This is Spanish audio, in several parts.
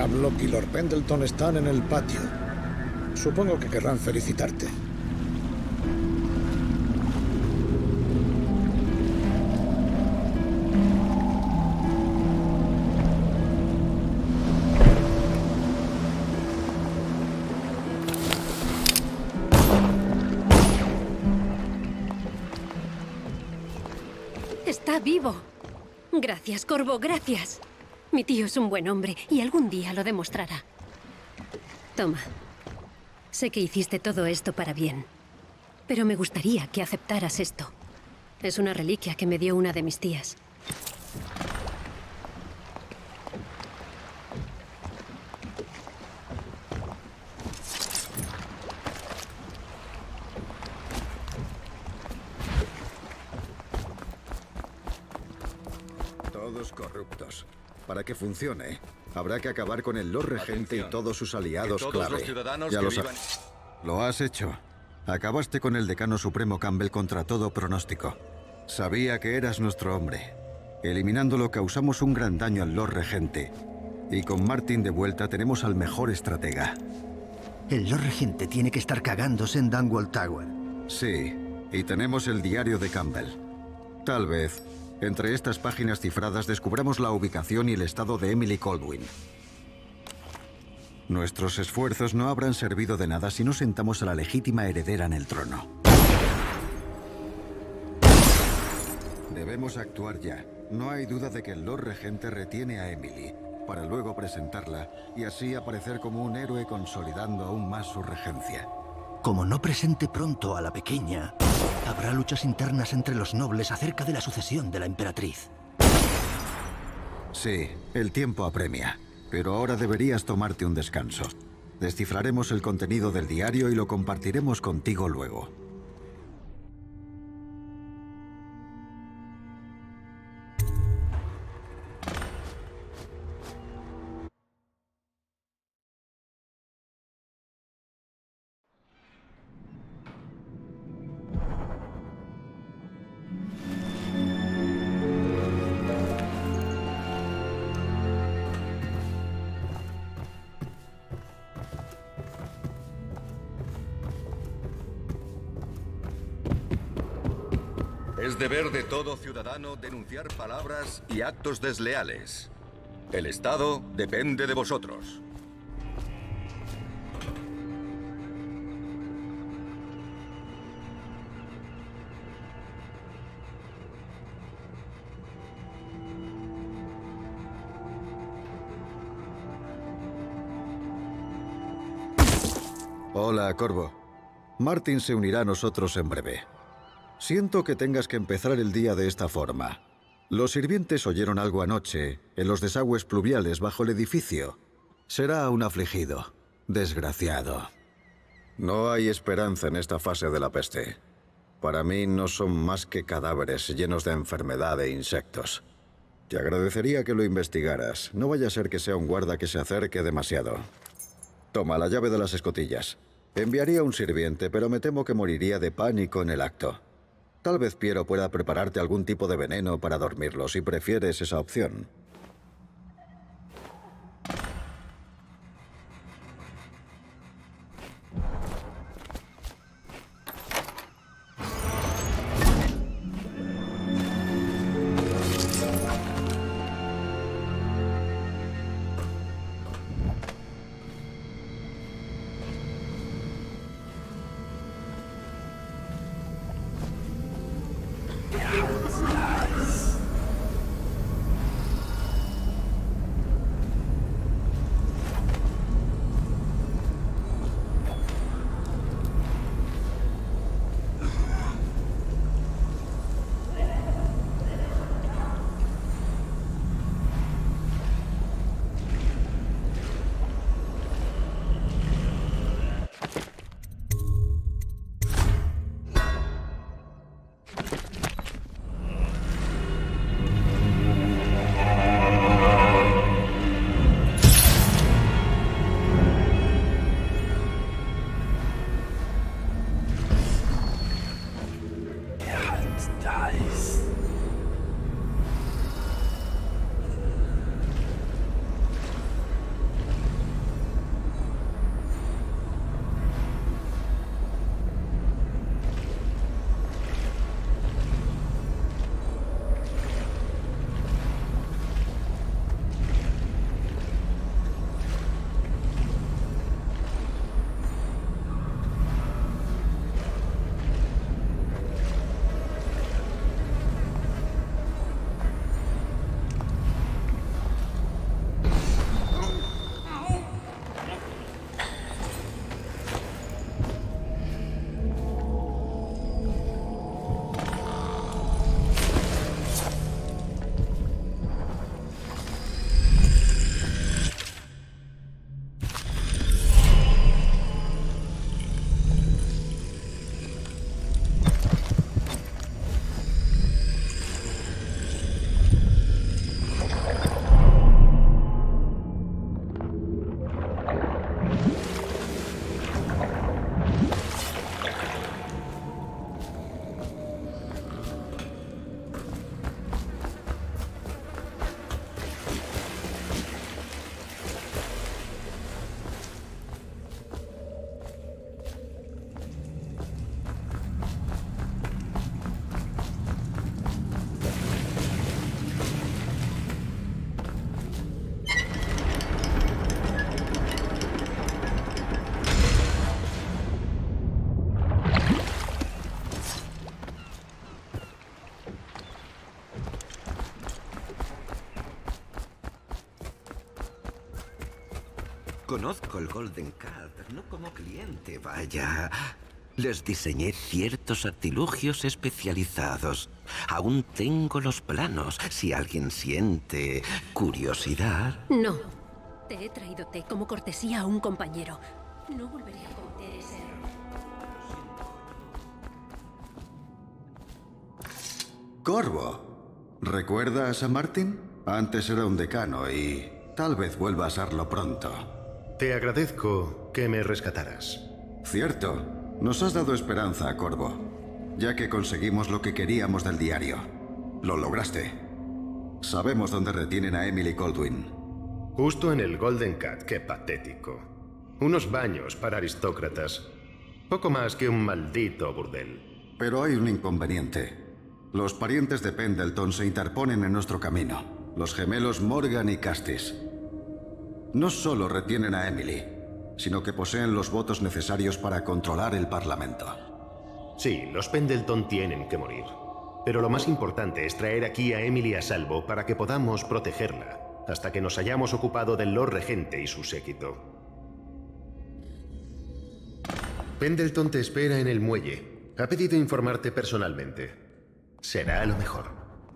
Hamlock y Lord Pendleton están en el patio. Supongo que querrán felicitarte. Está vivo. Gracias, Corvo, gracias. Mi tío es un buen hombre y algún día lo demostrará. Toma. Sé que hiciste todo esto para bien, pero me gustaría que aceptaras esto. Es una reliquia que me dio una de mis tías. Todos corruptos. Para que funcione, habrá que acabar con el Lord Regente y todos sus aliados clave. Ya lo sabes. Lo has hecho. Acabaste con el decano supremo Campbell contra todo pronóstico. Sabía que eras nuestro hombre. Eliminándolo causamos un gran daño al Lord Regente. Y con Martin de vuelta tenemos al mejor estratega. El Lord Regente tiene que estar cagándose en Dunwall Tower. Sí, y tenemos el diario de Campbell. Tal vez, entre estas páginas cifradas descubramos la ubicación y el estado de Emily Kaldwin. Nuestros esfuerzos no habrán servido de nada si no sentamos a la legítima heredera en el trono. Debemos actuar ya. No hay duda de que el Lord Regente retiene a Emily, para luego presentarla y así aparecer como un héroe consolidando aún más su regencia. Como no presente pronto a la pequeña, habrá luchas internas entre los nobles acerca de la sucesión de la emperatriz. Sí, el tiempo apremia. Pero ahora deberías tomarte un descanso. Descifraremos el contenido del diario y lo compartiremos contigo luego. Es deber de todo ciudadano denunciar palabras y actos desleales. El Estado depende de vosotros. Hola, Corvo. Martin se unirá a nosotros en breve. Siento que tengas que empezar el día de esta forma. Los sirvientes oyeron algo anoche en los desagües pluviales bajo el edificio. Será un afligido. Desgraciado. No hay esperanza en esta fase de la peste. Para mí no son más que cadáveres llenos de enfermedad e insectos. Te agradecería que lo investigaras. No vaya a ser que sea un guarda que se acerque demasiado. Toma la llave de las escotillas. Enviaría un sirviente, pero me temo que moriría de pánico en el acto. Tal vez Piero pueda prepararte algún tipo de veneno para dormirlo, si prefieres esa opción. Conozco el Golden Cat, no como cliente, vaya. Les diseñé ciertos artilugios especializados. Aún tengo los planos, si alguien siente curiosidad. No. Te he traído té como cortesía a un compañero. No volveré a cometer ese error. Corvo, ¿recuerdas a Martin? Antes era un decano y tal vez vuelva a serlo pronto. Te agradezco que me rescataras. Cierto. Nos has dado esperanza, Corvo, ya que conseguimos lo que queríamos del diario. Lo lograste. Sabemos dónde retienen a Emily Goldwyn. Justo en el Golden Cat, qué patético. Unos baños para aristócratas. Poco más que un maldito burdel. Pero hay un inconveniente. Los parientes de Pendleton se interponen en nuestro camino. Los gemelos Morgan y Castis. No solo retienen a Emily, sino que poseen los votos necesarios para controlar el Parlamento. Sí, los Pendleton tienen que morir. Pero lo más importante es traer aquí a Emily a salvo para que podamos protegerla, hasta que nos hayamos ocupado del Lord Regente y su séquito. Pendleton te espera en el muelle. Ha pedido informarte personalmente. Será lo mejor.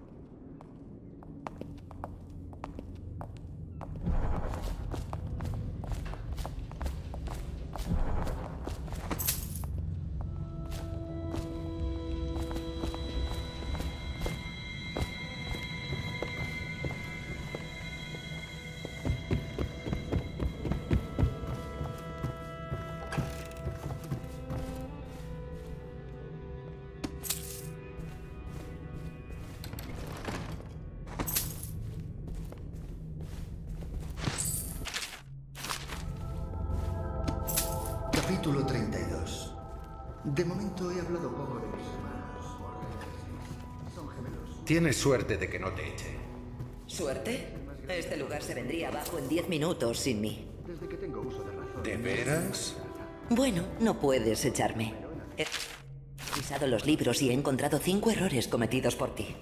Capítulo 32. De momento he hablado poco de mis hermanos. Son gemelos. Tienes suerte de que no te echen. ¿Suerte? Este lugar se vendría abajo en 10 minutos sin mí. Desde que tengo uso de razón. ¿De veras? Bueno, no puedes echarme. He revisado los libros y he encontrado 5 errores cometidos por ti.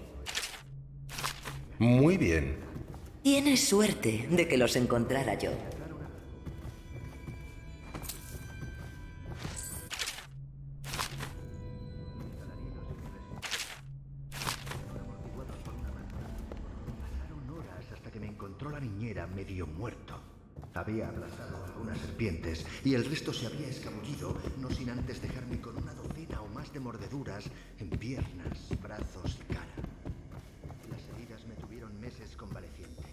Muy bien. Tienes suerte de que los encontrara yo. La niñera medio muerto. Había abrazado a algunas serpientes y el resto se había escabullido, no sin antes dejarme con una docena o más de mordeduras en piernas, brazos y cara. Las heridas me tuvieron meses convaleciente.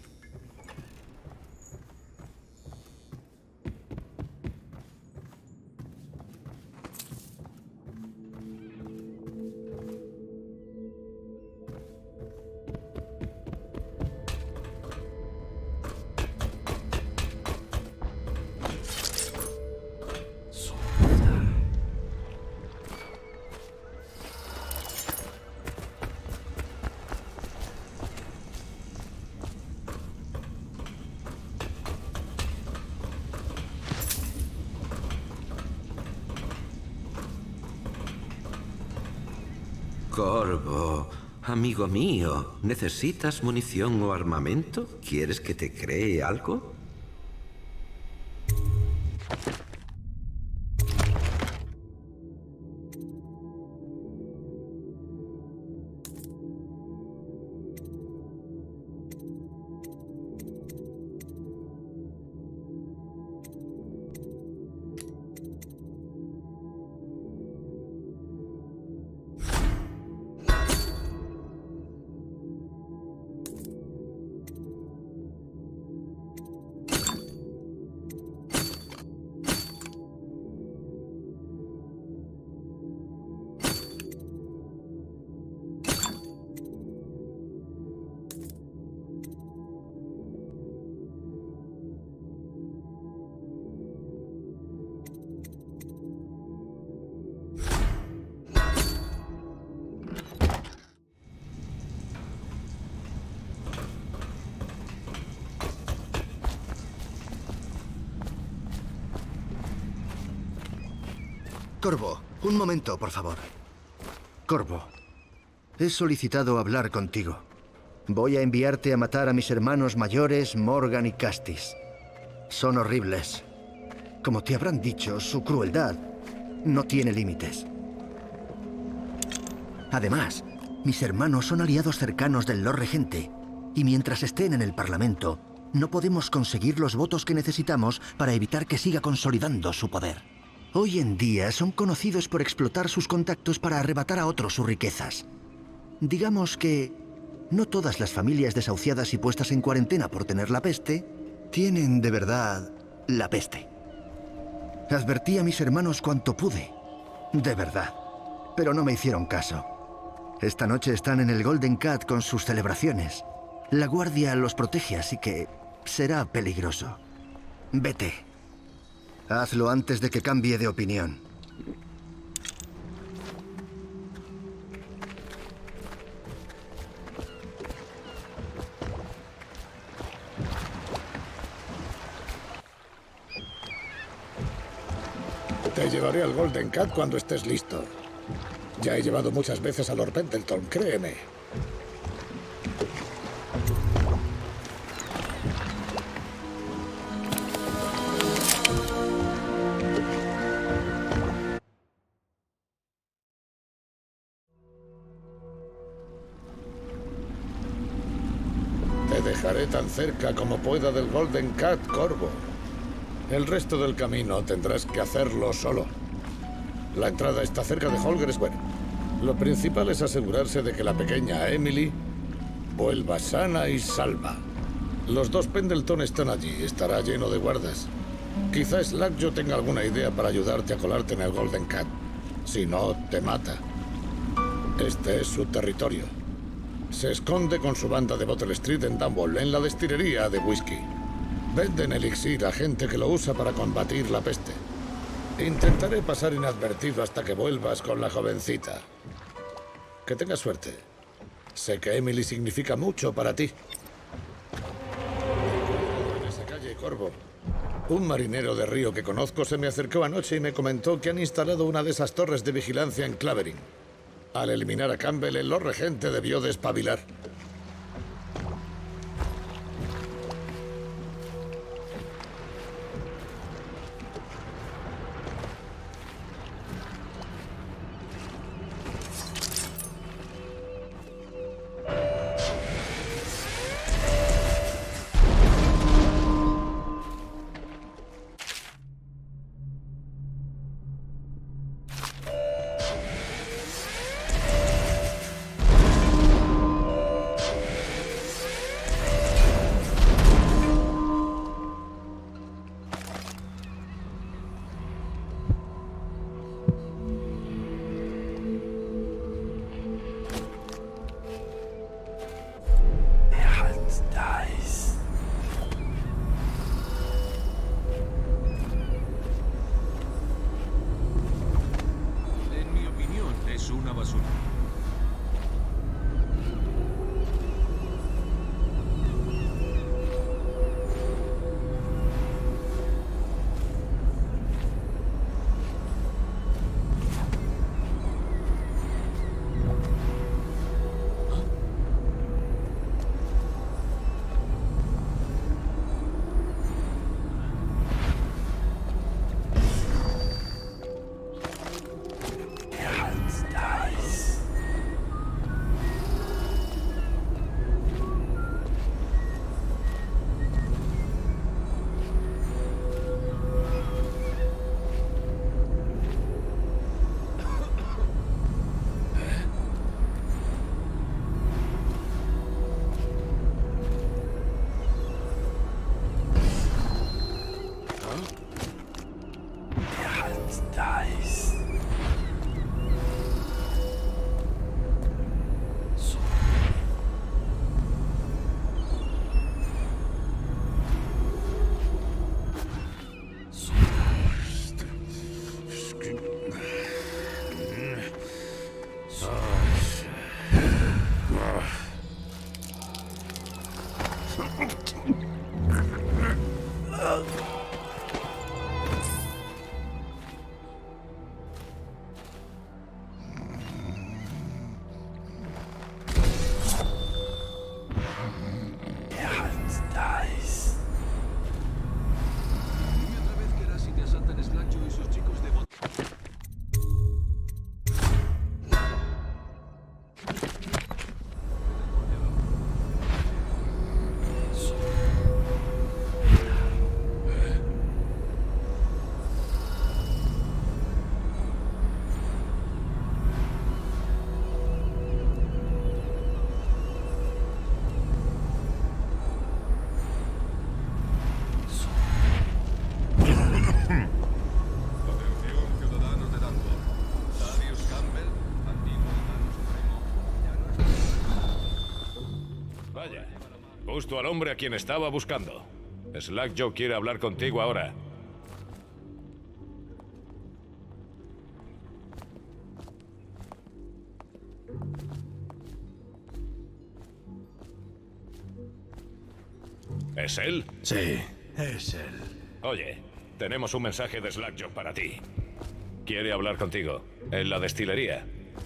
Corvo, amigo mío, ¿necesitas munición o armamento? ¿Quieres que te cree algo? Corvo, un momento, por favor. Corvo, he solicitado hablar contigo. Voy a enviarte a matar a mis hermanos mayores, Morgan y Castis. Son horribles. Como te habrán dicho, su crueldad no tiene límites. Además, mis hermanos son aliados cercanos del Lord Regente, y mientras estén en el Parlamento, no podemos conseguir los votos que necesitamos para evitar que siga consolidando su poder. Hoy en día son conocidos por explotar sus contactos para arrebatar a otros sus riquezas. Digamos que no todas las familias desahuciadas y puestas en cuarentena por tener la peste tienen de verdad la peste. Advertí a mis hermanos cuanto pude, de verdad, pero no me hicieron caso. Esta noche están en el Golden Cat con sus celebraciones. La guardia los protege, así que será peligroso. Vete. Hazlo antes de que cambie de opinión. Te llevaré al Golden Cat cuando estés listo. Ya he llevado muchas veces a Lord Pendleton, créeme. Te dejaré tan cerca como pueda del Golden Cat, Corvo. El resto del camino tendrás que hacerlo solo. La entrada está cerca de Holger Square. Lo principal es asegurarse de que la pequeña Emily vuelva sana y salva. Los dos Pendleton están allí. Estará lleno de guardas. Quizá Slackjaw tenga alguna idea para ayudarte a colarte en el Golden Cat. Si no, te mata. Este es su territorio. Se esconde con su banda de Bottle Street en Dunwall, en la destilería de whisky. Venden elixir a gente que lo usa para combatir la peste. Intentaré pasar inadvertido hasta que vuelvas con la jovencita. Que tengas suerte. Sé que Emily significa mucho para ti. En esa calle, Corvo. Un marinero de río que conozco se me acercó anoche y me comentó que han instalado una de esas torres de vigilancia en Clavering. Al eliminar a Campbell, el Lord Regente debió despabilar. Vaya, justo al hombre a quien estaba buscando. Slackjaw quiere hablar contigo ahora. ¿Es él? Sí, es él. Oye, tenemos un mensaje de Slackjaw para ti. Quiere hablar contigo, en la destilería.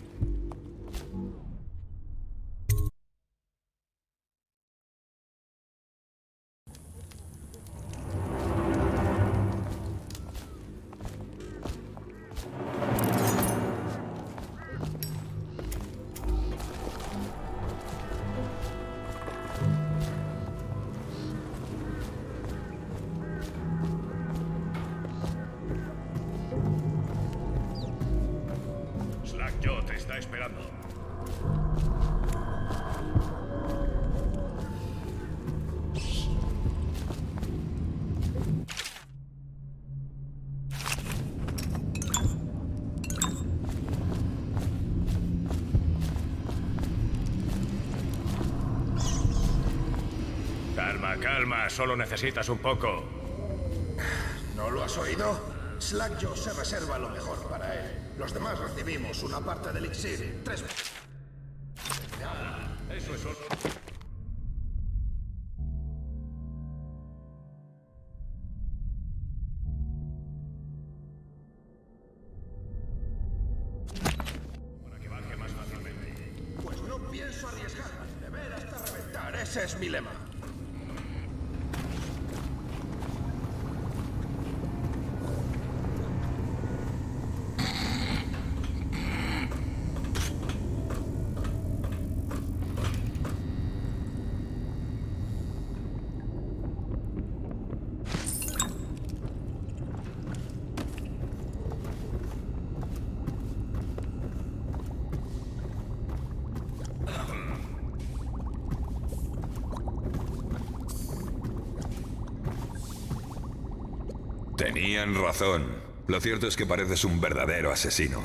Slackjaw te está esperando. Calma, calma, solo necesitas un poco. ¿No lo has oído? Slackjaw se reserva lo mejor para él. Los demás recibimos una parte del elixir. 3... Eso es solo... para que baje más fácilmente. Pues no pienso arriesgar. Beber hasta reventar. Ese es mi lema. Tenían razón. Lo cierto es que pareces un verdadero asesino.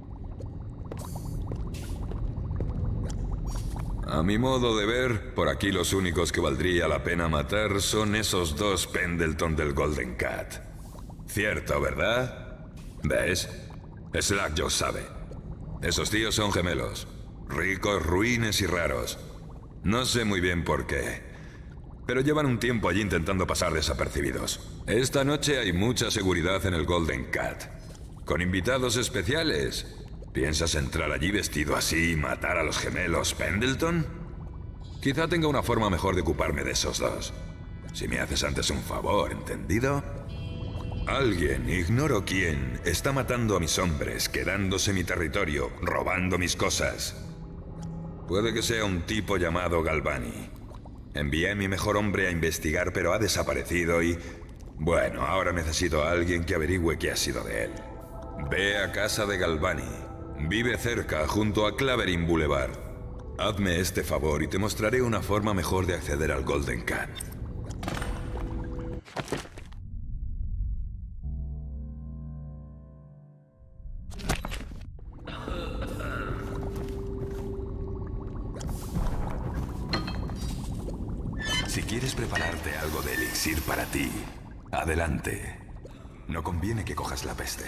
A mi modo de ver, por aquí los únicos que valdría la pena matar son esos dos Pendleton del Golden Cat. Cierto, ¿verdad? ¿Ves? Slackjaw sabe. Esos tíos son gemelos. Ricos, ruines y raros. No sé muy bien por qué. Pero llevan un tiempo allí intentando pasar desapercibidos. Esta noche hay mucha seguridad en el Golden Cat. Con invitados especiales. ¿Piensas entrar allí vestido así y matar a los gemelos Pendleton? Quizá tenga una forma mejor de ocuparme de esos dos. Si me haces antes un favor, ¿entendido? Alguien, ignoro quién, está matando a mis hombres, quedándose mi territorio, robando mis cosas. Puede que sea un tipo llamado Galvani. Envié a mi mejor hombre a investigar, pero ha desaparecido y... bueno, ahora necesito a alguien que averigüe qué ha sido de él. Ve a casa de Galvani. Vive cerca, junto a Clavering Boulevard. Hazme este favor y te mostraré una forma mejor de acceder al Golden Cat. Si quieres prepararte algo de elixir para ti, adelante. No conviene que cojas la peste.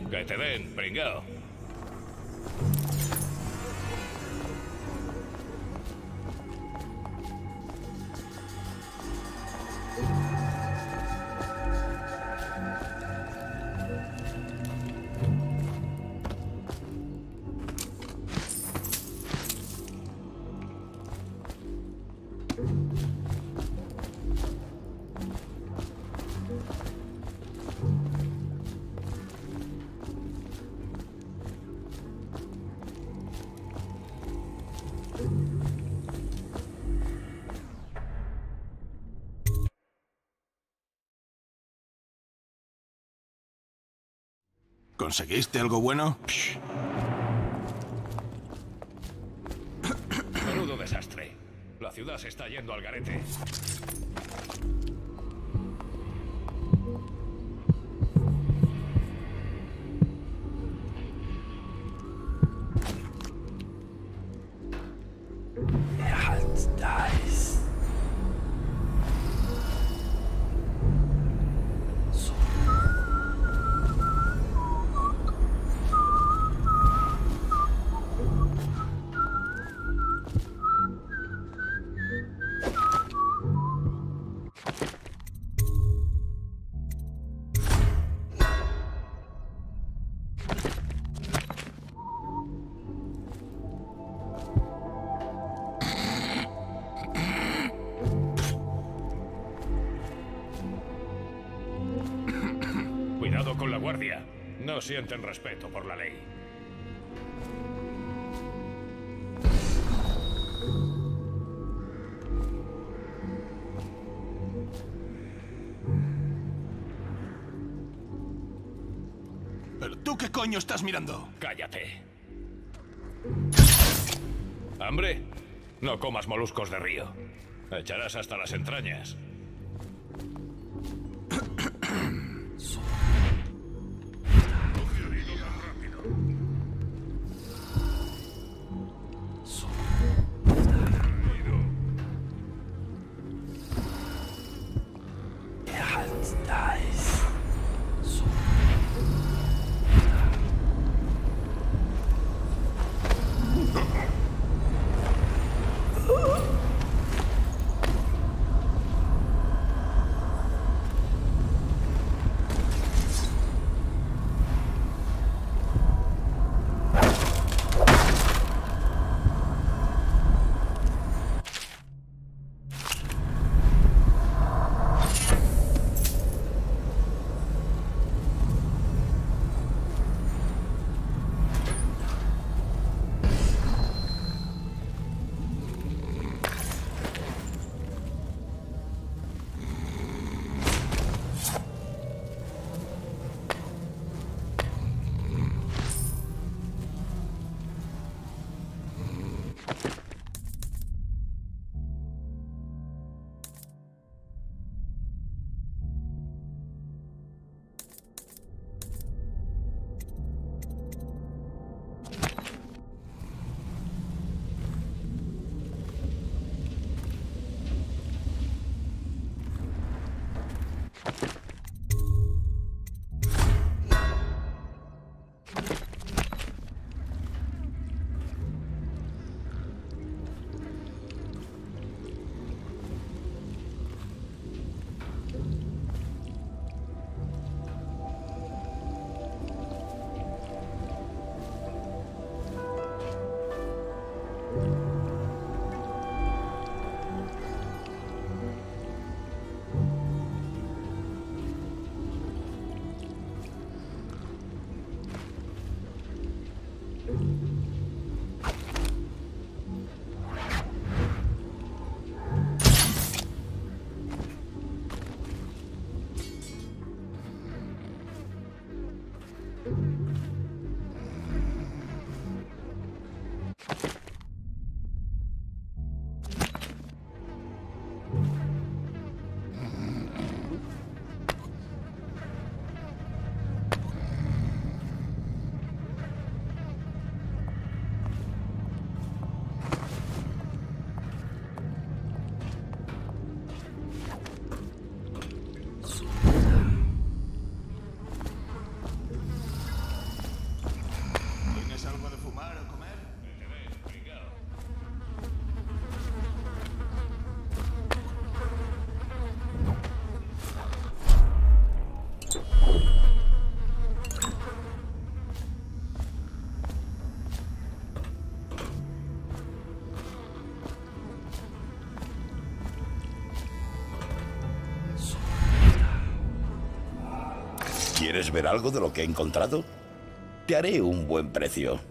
Que te den, pringao. ¿Conseguiste algo bueno? Menudo desastre. La ciudad se está yendo al garete. Cuidado con la guardia. No sienten respeto por la ley. ¿Pero tú qué coño estás mirando? Cállate. ¿Hambre? No comas moluscos de río. Echarás hasta las entrañas. ¿Quieres ver algo de lo que he encontrado? Te haré un buen precio.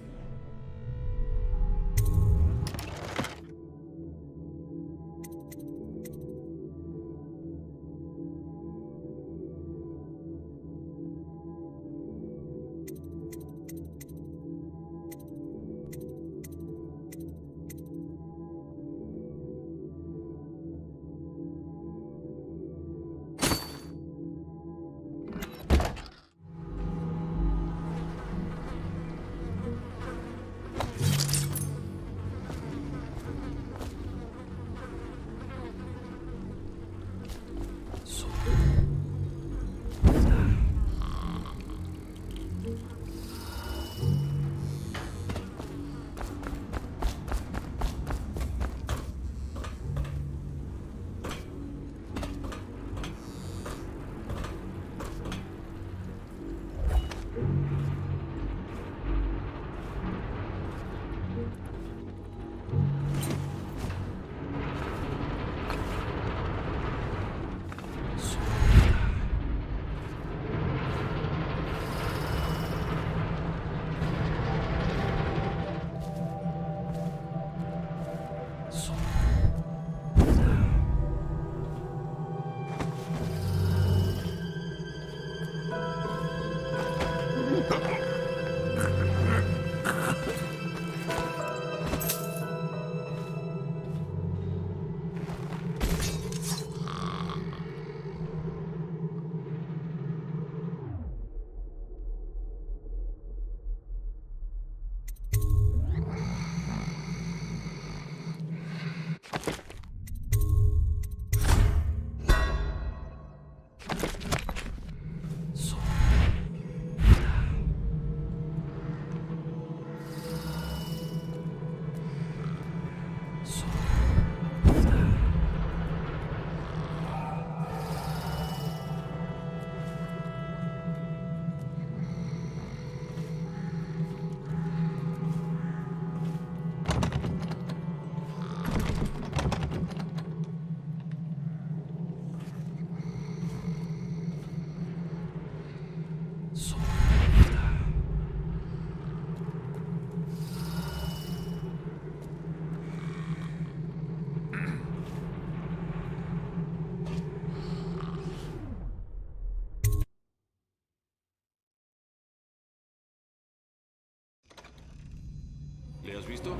¿Le has visto?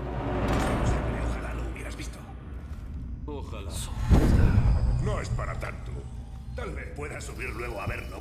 Ojalá lo hubieras visto. Ojalá. No es para tanto. Tal vez pueda subir luego a verlo.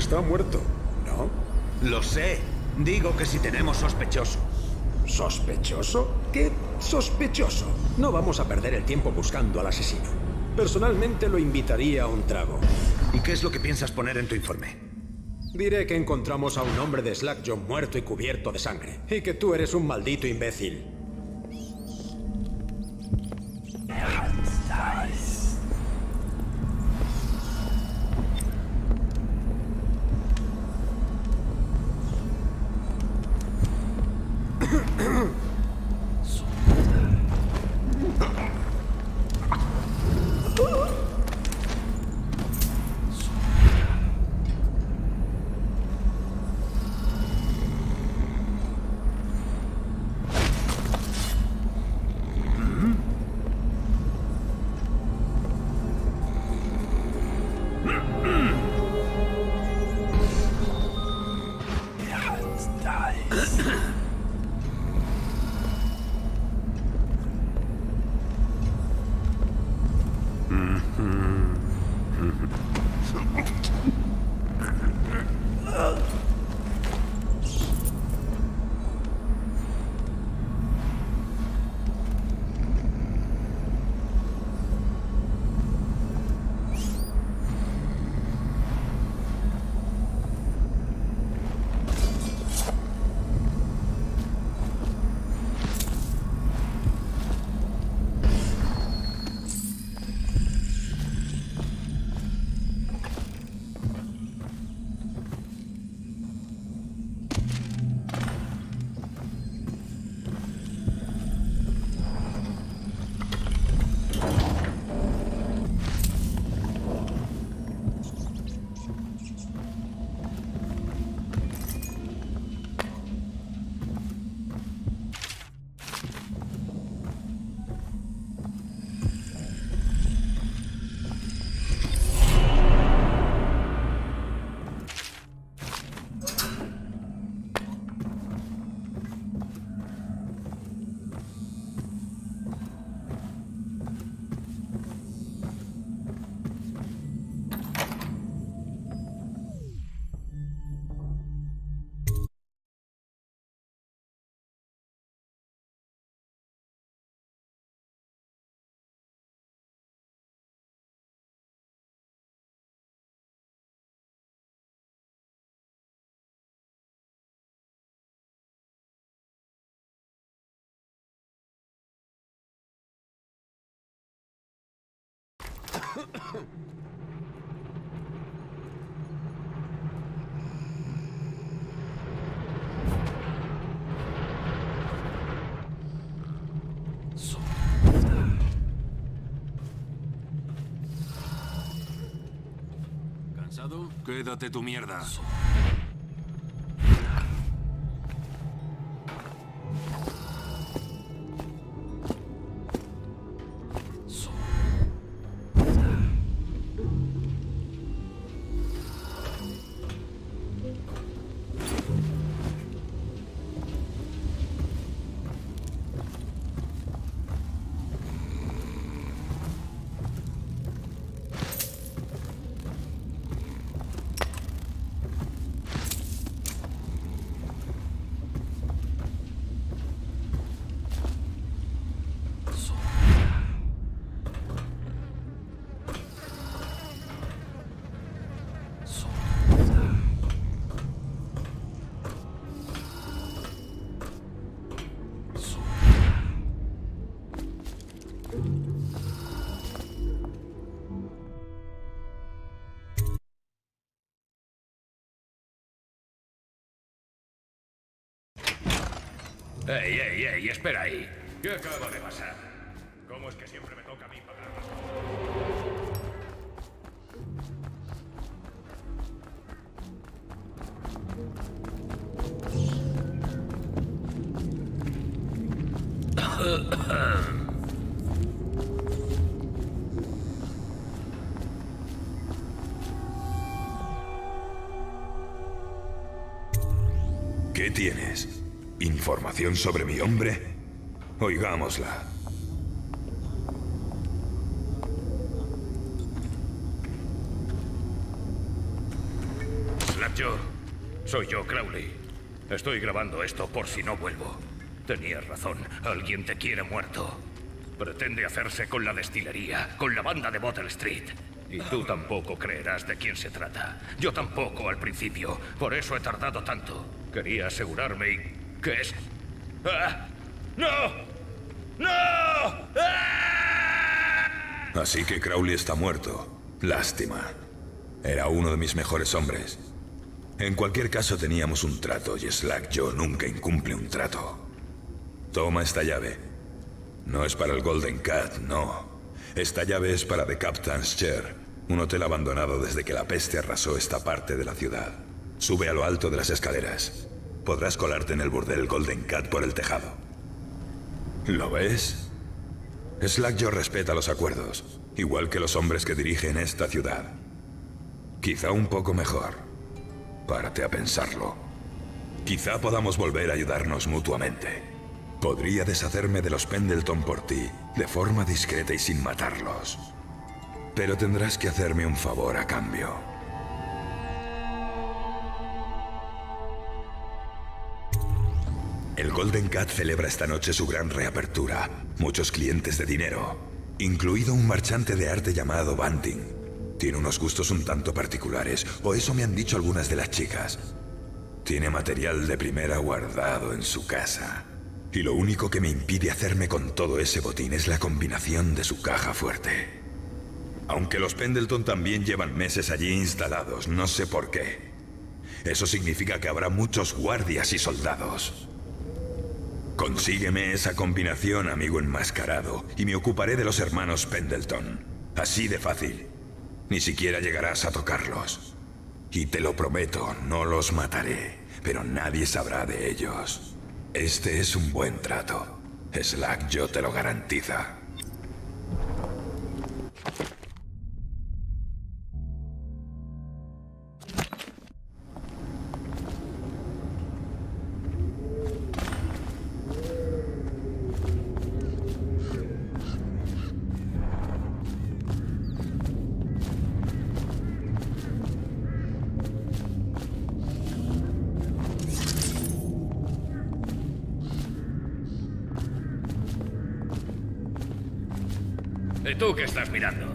está muerto, ¿no? Lo sé. Digo que si tenemos sospechoso. ¿Sospechoso? ¿Qué sospechoso? No vamos a perder el tiempo buscando al asesino. Personalmente lo invitaría a un trago. ¿Y qué es lo que piensas poner en tu informe? Diré que encontramos a un hombre de Slackjaw muerto y cubierto de sangre. Y que tú eres un maldito imbécil. ¿Cansado? Quédate tu mierda. ¡Ey, ey, ey! Espera ahí. ¿Qué acaba de pasar? ¿Cómo es que siempre me toca a mí pagar las... ¿Qué tienes? ¿Información sobre mi hombre? Oigámosla. Slackjaw, soy yo, Crowley. Estoy grabando esto por si no vuelvo. Tenías razón, alguien te quiere muerto. Pretende hacerse con la destilería, con la banda de Bottle Street. Y tú tampoco creerás de quién se trata. Yo tampoco al principio, por eso he tardado tanto. Quería asegurarme y... ¿Qué es? ¡Ah! ¡No! ¡No! ¡Ah! Así que Crowley está muerto. Lástima. Era uno de mis mejores hombres. En cualquier caso teníamos un trato y Slackjaw nunca incumple un trato. Toma esta llave. No es para el Golden Cat, no. Esta llave es para The Captain's Chair, un hotel abandonado desde que la peste arrasó esta parte de la ciudad. Sube a lo alto de las escaleras. Podrás colarte en el burdel Golden Cat por el tejado. ¿Lo ves? Slackjaw respeta los acuerdos, igual que los hombres que dirigen esta ciudad. Quizá un poco mejor. Párate a pensarlo. Quizá podamos volver a ayudarnos mutuamente. Podría deshacerme de los Pendleton por ti, de forma discreta y sin matarlos. Pero tendrás que hacerme un favor a cambio. El Golden Cat celebra esta noche su gran reapertura. Muchos clientes de dinero, incluido un marchante de arte llamado Bunting. Tiene unos gustos un tanto particulares, o eso me han dicho algunas de las chicas. Tiene material de primera guardado en su casa. Y lo único que me impide hacerme con todo ese botín es la combinación de su caja fuerte. Aunque los Pendleton también llevan meses allí instalados, no sé por qué. Eso significa que habrá muchos guardias y soldados. Consígueme esa combinación, amigo enmascarado, y me ocuparé de los hermanos Pendleton. Así de fácil. Ni siquiera llegarás a tocarlos. Y te lo prometo, no los mataré, pero nadie sabrá de ellos. Este es un buen trato. Slackjaw te lo garantiza. ¿Y tú qué estás mirando?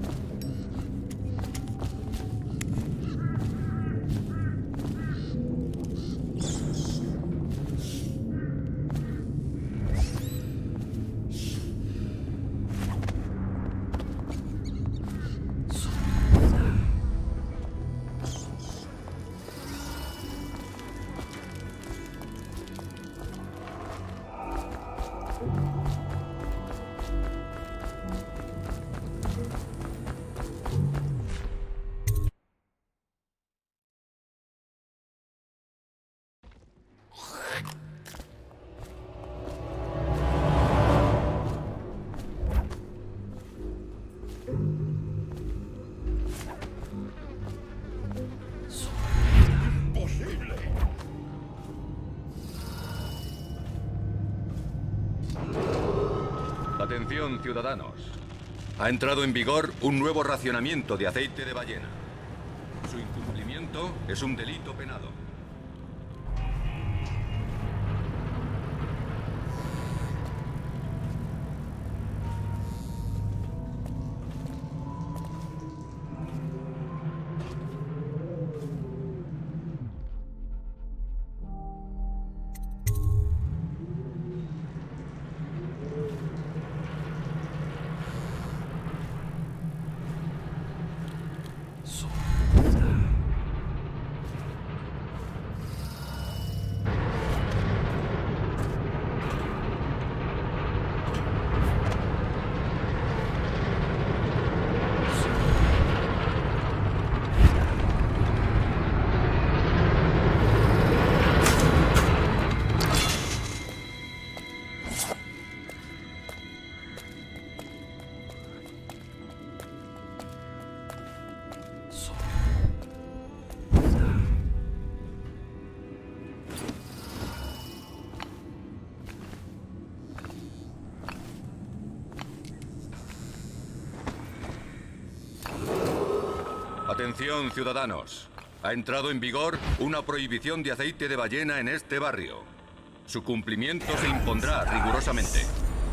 Atención, ciudadanos. Ha entrado en vigor un nuevo racionamiento de aceite de ballena. Su incumplimiento es un delito penado. Atención, ciudadanos. Ha entrado en vigor una prohibición de aceite de ballena en este barrio. Su cumplimiento se impondrá rigurosamente.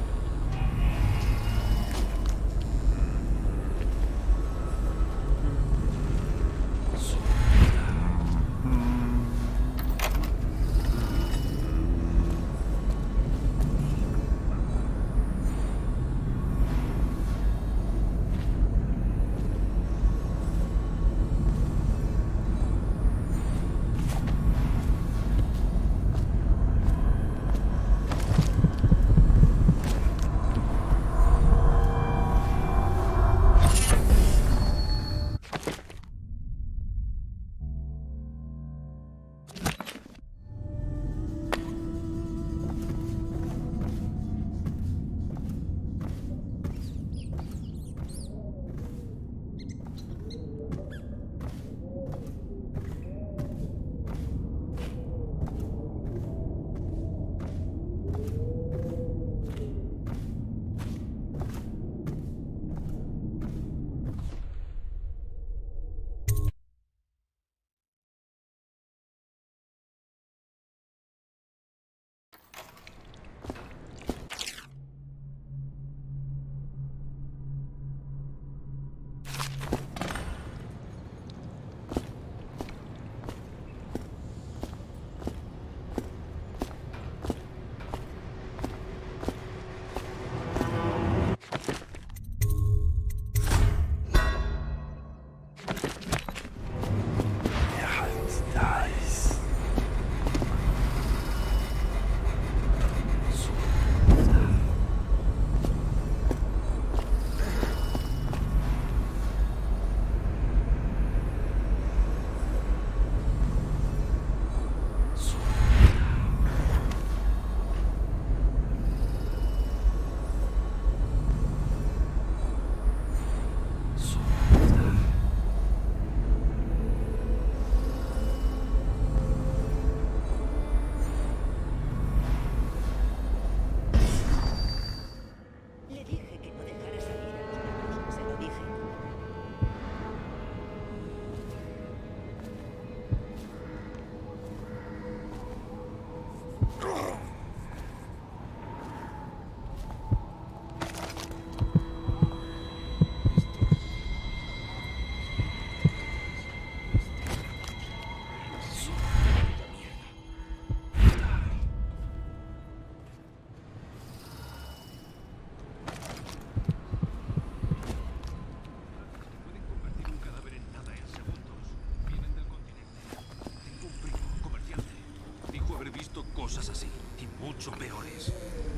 Cosas así, y mucho peores.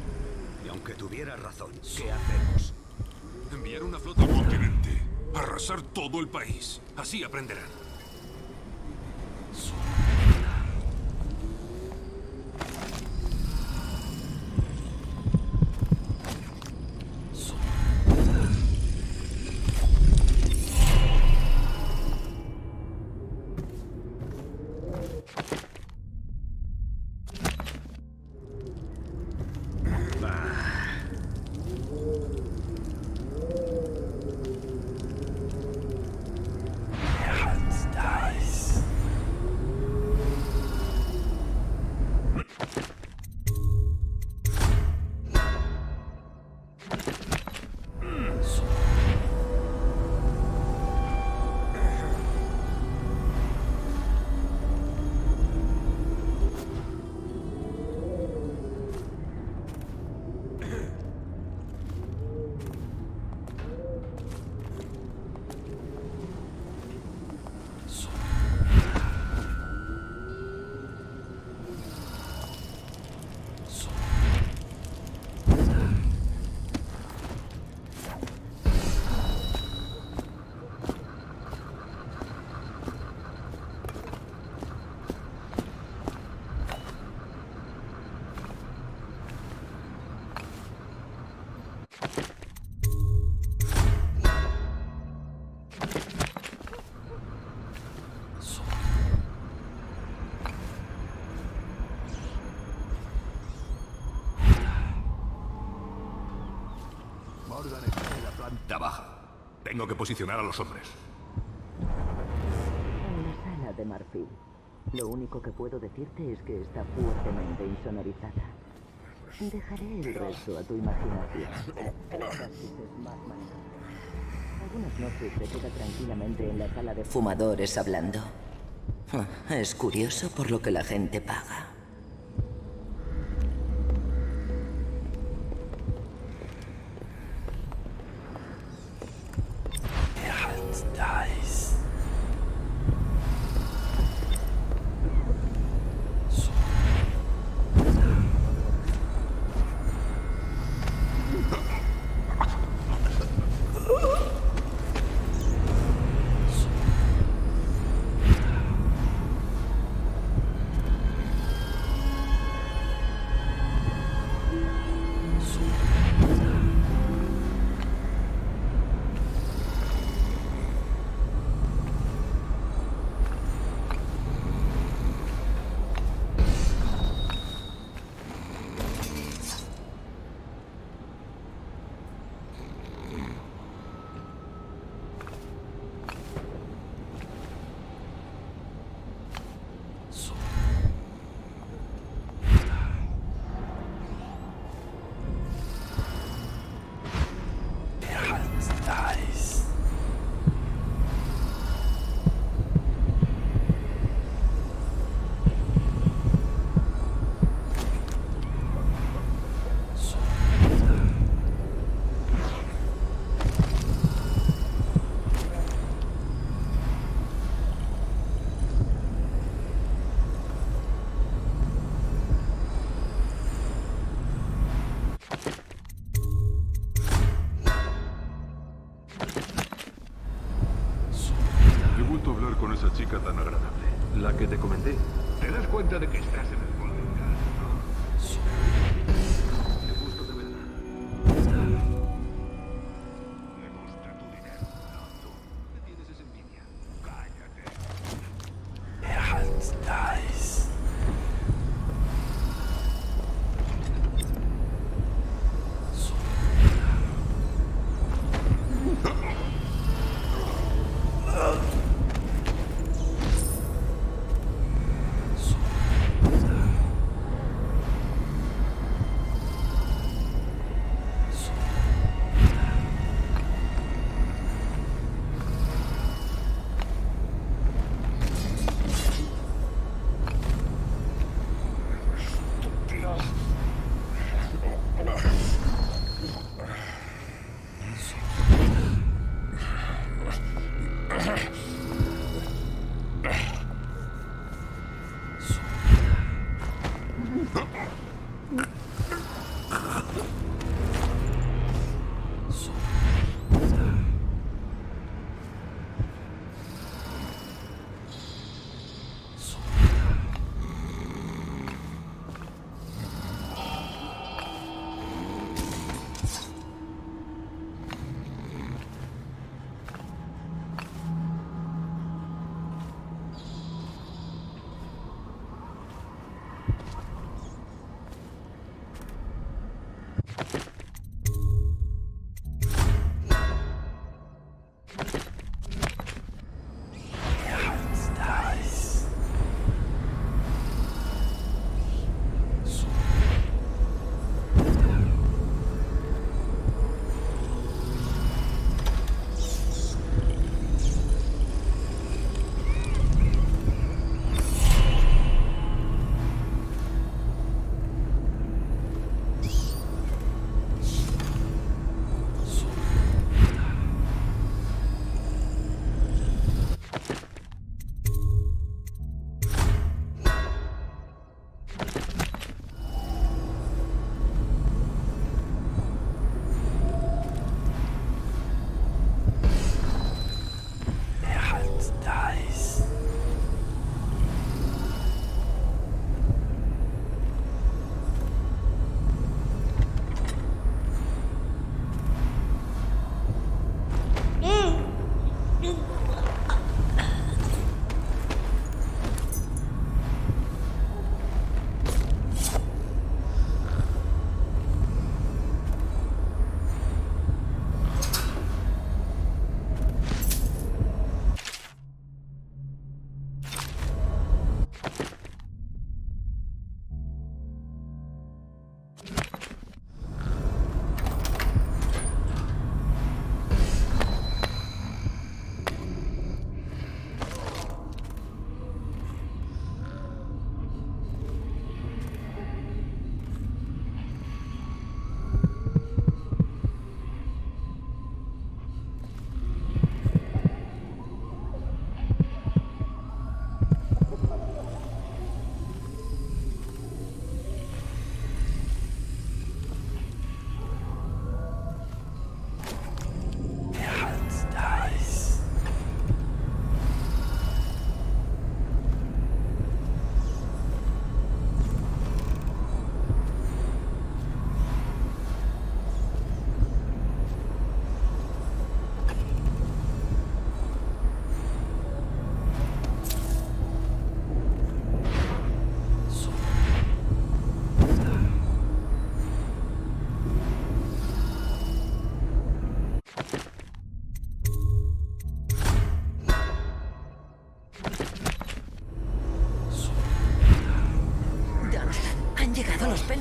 Y aunque tuviera razón, ¿qué hacemos? Enviar una flota al continente. Arrasar todo el país. Así aprenderán. Morgan está en la planta baja. Tengo que posicionar a los hombres. En la sala de marfil. Lo único que puedo decirte es que está fuertemente insonorizada. Dejaré el resto a tu imaginación. Algunas noches se queda tranquilamente en la sala de fumadores hablando. Es curioso por lo que la gente paga. Con esa chica tan agradable. La que te comenté. ¿Te das cuenta de que estás en el Golden Cat, no? Te gusto de verdad. Me gusta tu dinero. No, tú. Me tienes esa envidia. Cállate.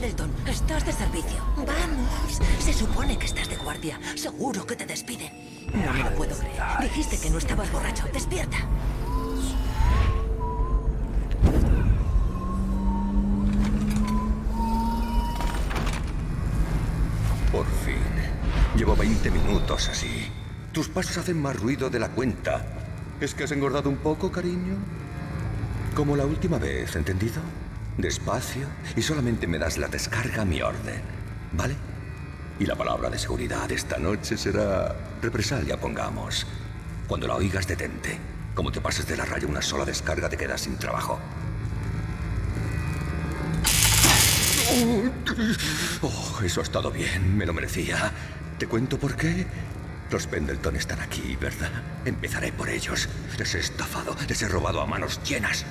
Pendleton, estás de servicio. Vamos. Se supone que estás de guardia. Seguro que te despiden. No me lo puedo creer. Dijiste que no estabas borracho. Despierta. Por fin. Llevo 20 minutos así. Tus pasos hacen más ruido de la cuenta. ¿Es que has engordado un poco, cariño? Como la última vez, ¿entendido? Despacio y solamente me das la descarga a mi orden, ¿vale? Y la palabra de seguridad esta noche será represalia, pongamos. Cuando la oigas, detente. Como te pases de la raya una sola descarga, te quedas sin trabajo. Oh, eso ha estado bien, me lo merecía. ¿Te cuento por qué? Los Pendleton están aquí, ¿verdad? Empezaré por ellos. Les he estafado, les he robado a manos llenas.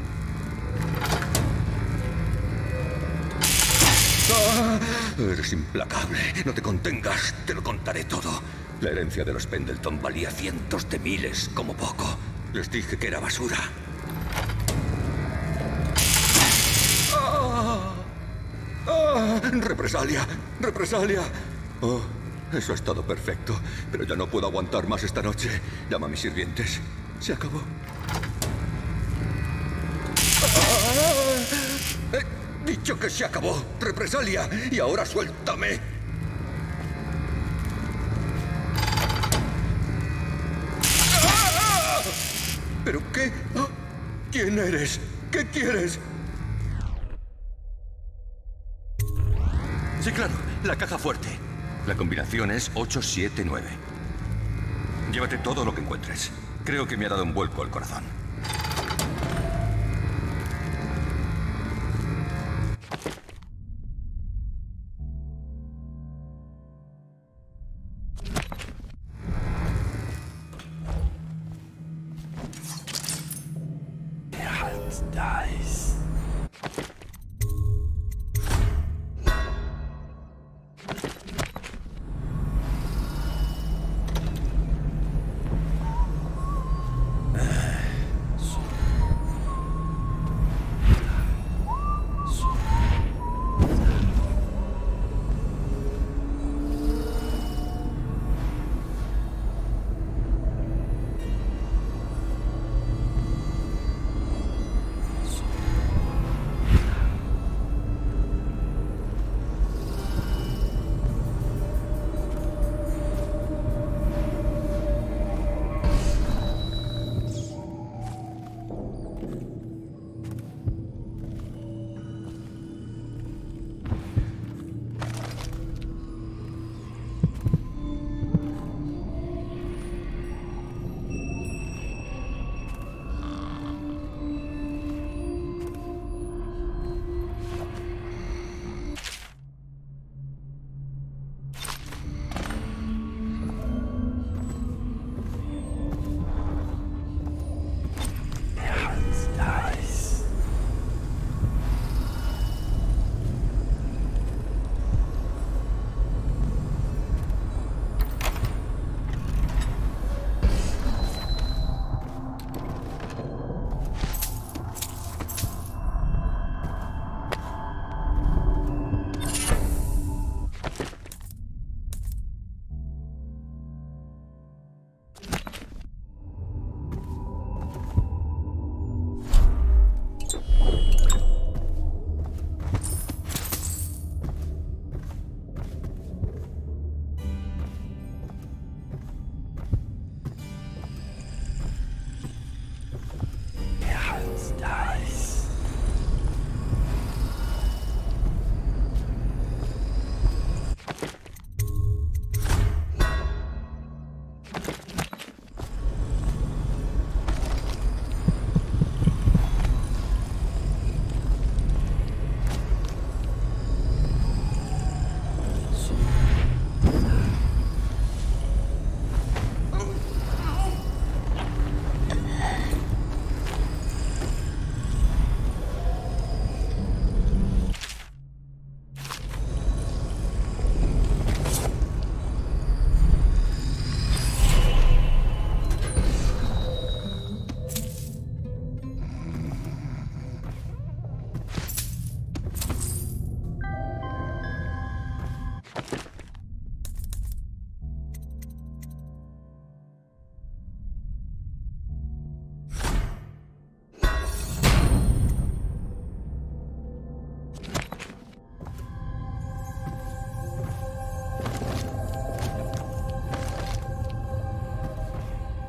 ¡Ah! Eres implacable. No te contengas. Te lo contaré todo. La herencia de los Pendleton valía cientos de miles, como poco. Les dije que era basura. ¡Ah! ¡Ah! ¡Represalia! ¡Represalia! Oh, eso ha estado perfecto. Pero ya no puedo aguantar más esta noche. Llama a mis sirvientes. Se acabó. He dicho que se acabó. Represalia. Y ahora suéltame. ¿Pero qué? ¿Quién eres? ¿Qué quieres? Sí, claro. La caja fuerte. La combinación es 879. Llévate todo lo que encuentres. Creo que me ha dado un vuelco al corazón.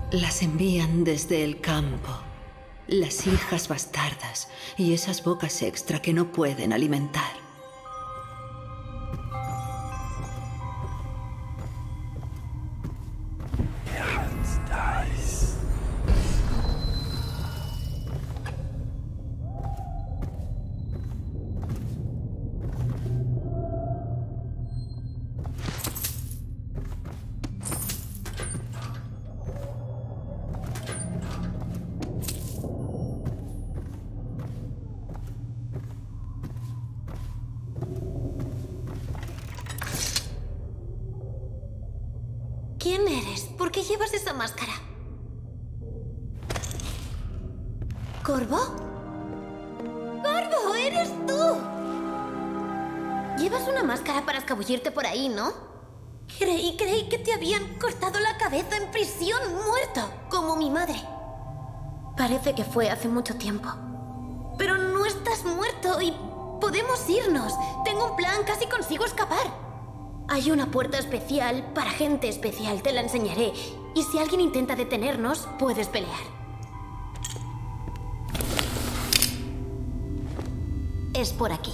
Las envían desde el campo. Las hijas bastardas y esas bocas extra que no pueden alimentar. ¿Quién eres? ¿Por qué llevas esa máscara? ¿Corvo? ¡Corvo, eres tú! Llevas una máscara para escabullirte por ahí, ¿no? Creí que te habían cortado la cabeza en prisión, muerto, como mi madre. Parece que fue hace mucho tiempo. Pero no estás muerto y podemos irnos. Tengo un plan, casi consigo escapar. Hay una puerta especial para gente especial, te la enseñaré. Y si alguien intenta detenernos, puedes pelear. Es por aquí.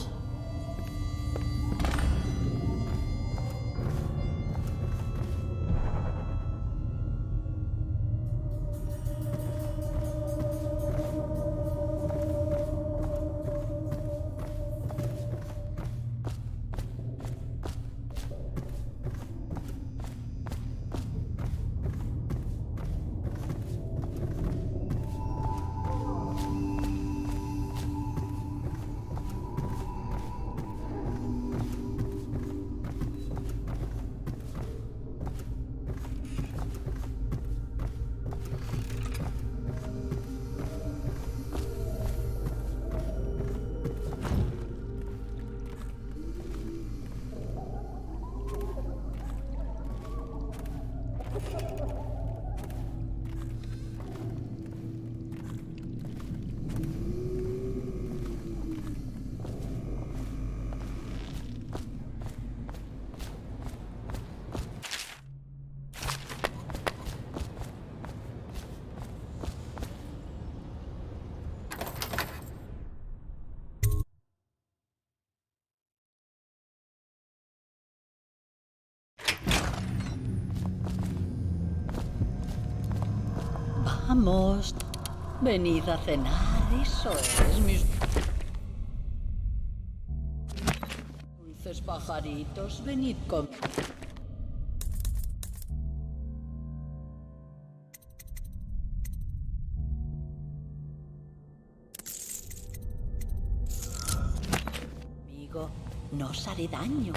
Vamos, venid a cenar, eso es, mis dulces pajaritos, venid con... Amigo, no os haré daño.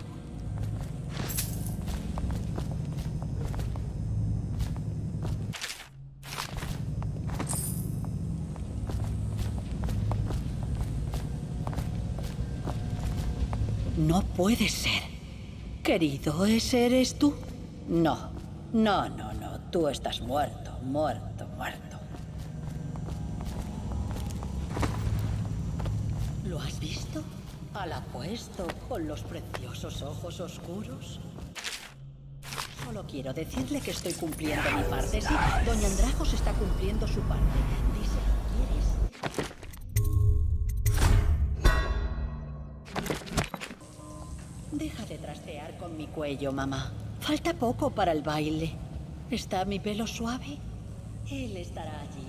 No puede ser. Querido, ¿ese eres tú? No, no, no, no. Tú estás muerto, muerto, muerto. ¿Lo has visto? Al apuesto, con los preciosos ojos oscuros. Solo quiero decirle que estoy cumpliendo mi parte. Sí, Doña Andrajos está cumpliendo su parte. Dice, ¿quieres? Deja de trastear con mi cuello, mamá. Falta poco para el baile. ¿Está mi pelo suave? Él estará allí.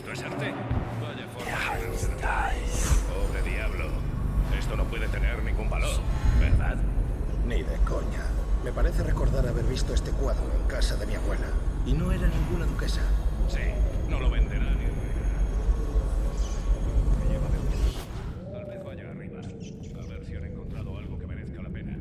¿Esto es arte? Vaya forma de verse. Pobre diablo. Esto no puede tener ningún valor, ¿verdad? Ni de coña. Me parece recordar haber visto este cuadro en casa de mi abuela. Y no era ninguna duquesa. Sí, no lo venderá ni me lleva de tal vez vaya arriba. A ver si han encontrado algo que merezca la pena.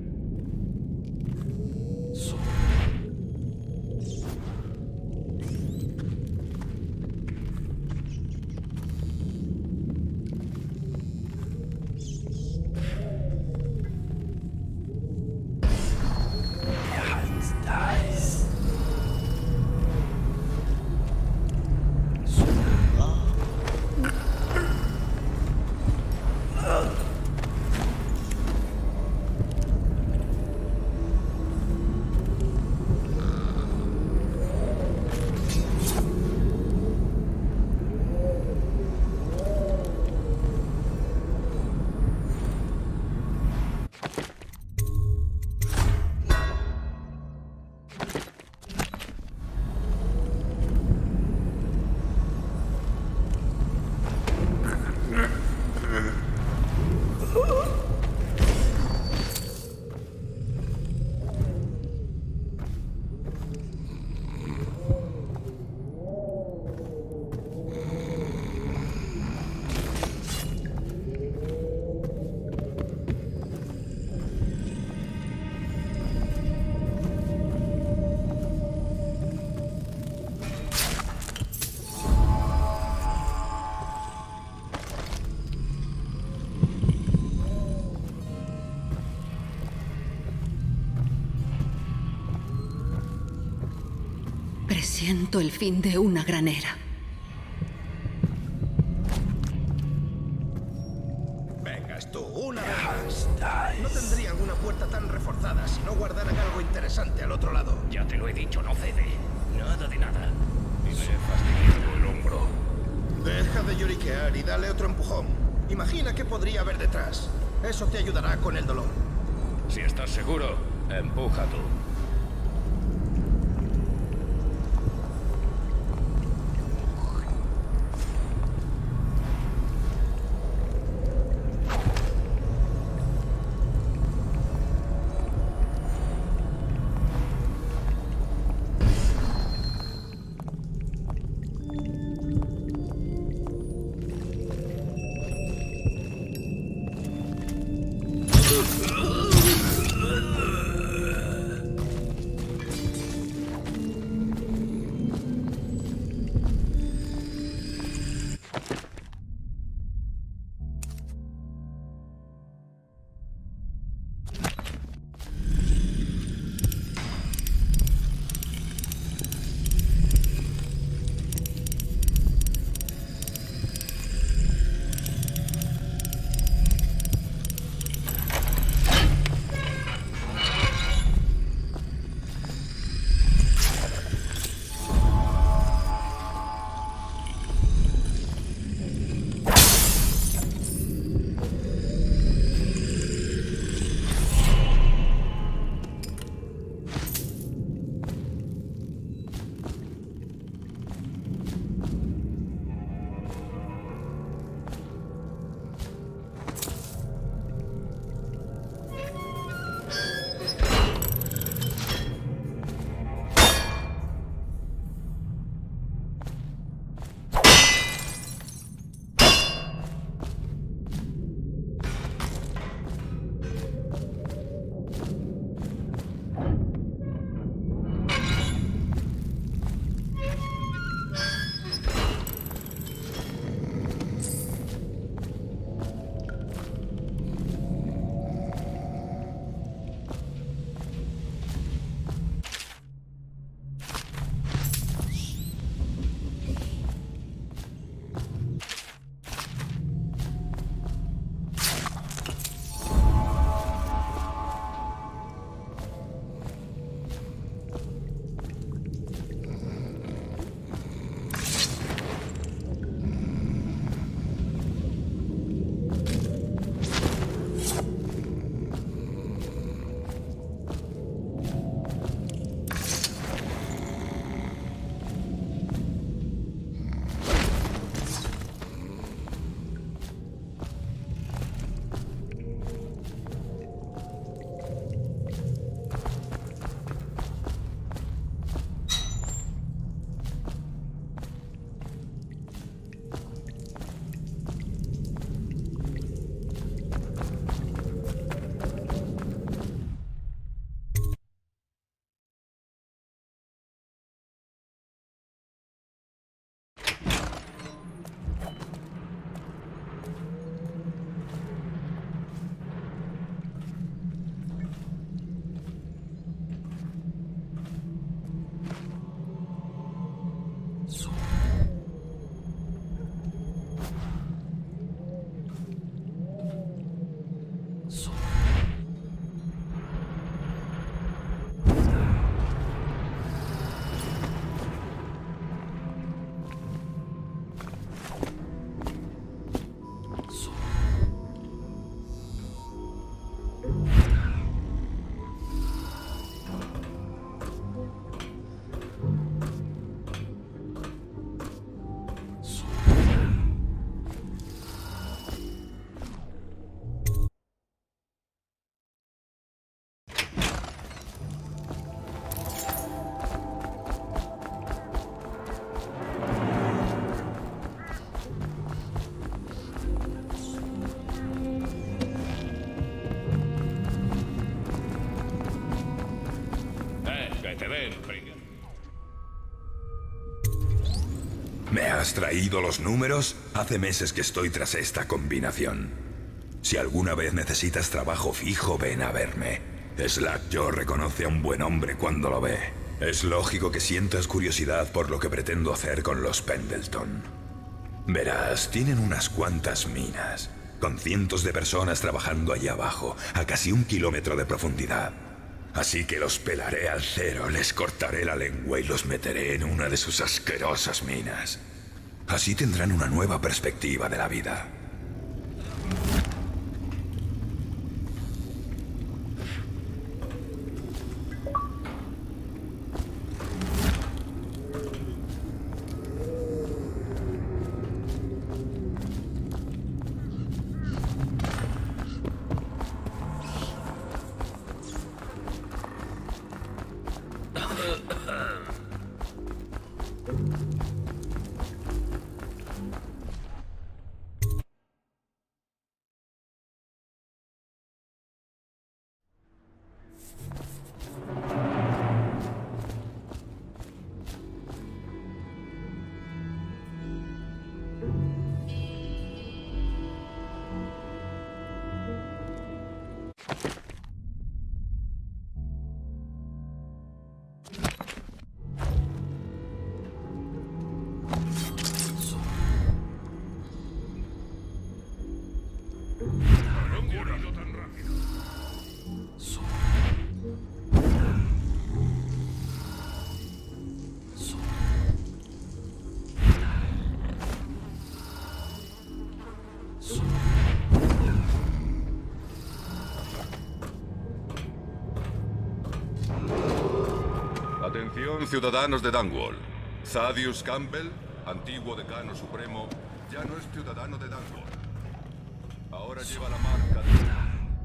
Presiento el fin de una gran era. Vengas tú, una vez más. No tendrían una puerta tan reforzada si no guardaran algo interesante al otro lado. Ya te lo he dicho, no cede. Nada de nada. Y me he fastidiado el hombro. Deja de lloriquear y dale otro empujón. Imagina qué podría haber detrás. Eso te ayudará con el dolor. Si estás seguro, empuja tú. te den, Pringle. ¿Me has traído los números? Hace meses que estoy tras esta combinación. Si alguna vez necesitas trabajo fijo, ven a verme. Slackjaw reconoce a un buen hombre cuando lo ve. Es lógico que sientas curiosidad por lo que pretendo hacer con los Pendleton. Verás, tienen unas cuantas minas, con cientos de personas trabajando allá abajo, a casi 1 kilómetro de profundidad. Así que los pelaré al cero, les cortaré la lengua y los meteré en una de sus asquerosas minas. Así tendrán una nueva perspectiva de la vida. Atención, ciudadanos de Dunwall. Thaddeus Campbell, antiguo decano supremo, ya no es ciudadano de Dunwall. Ahora lleva la marca de...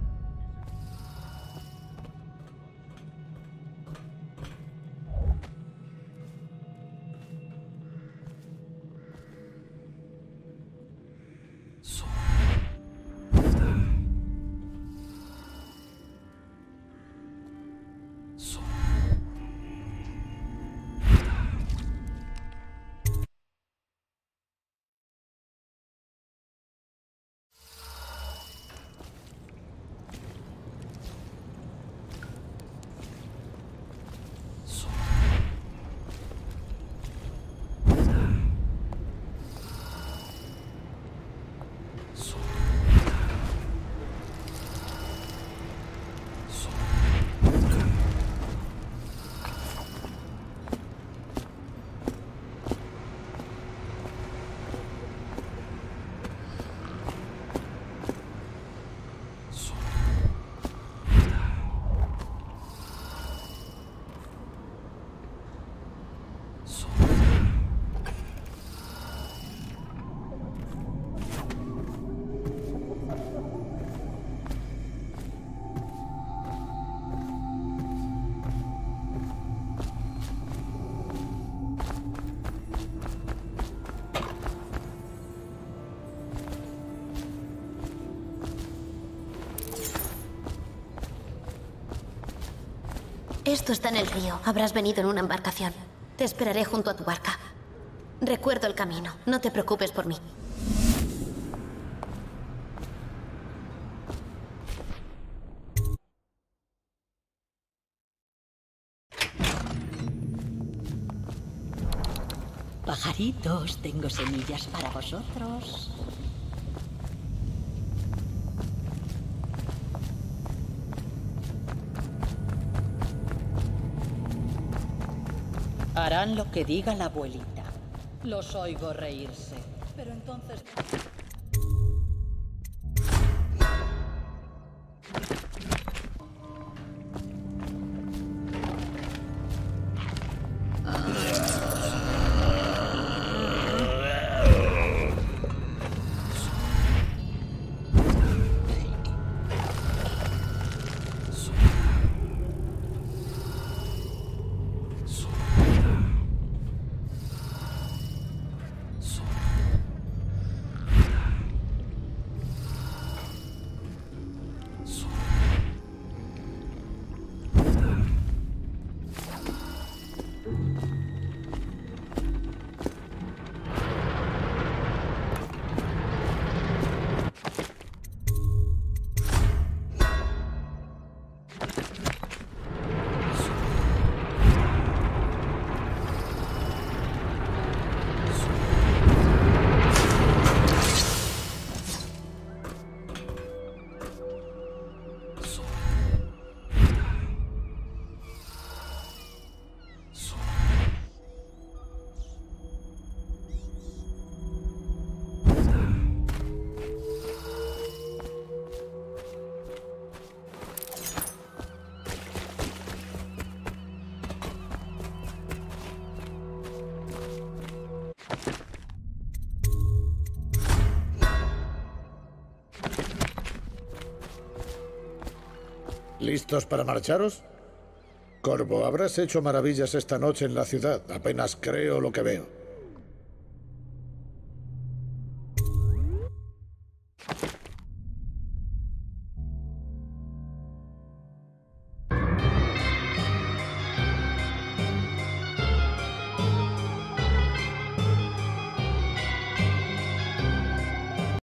Esto está en el río. Habrás venido en una embarcación. Te esperaré junto a tu barca. Recuerdo el camino. No te preocupes por mí. Pajaritos, tengo semillas para vosotros. Harán lo que diga la abuelita. Los oigo reírse. Pero entonces... ¿Listos para marcharos? Corvo, habrás hecho maravillas esta noche en la ciudad. Apenas creo lo que veo.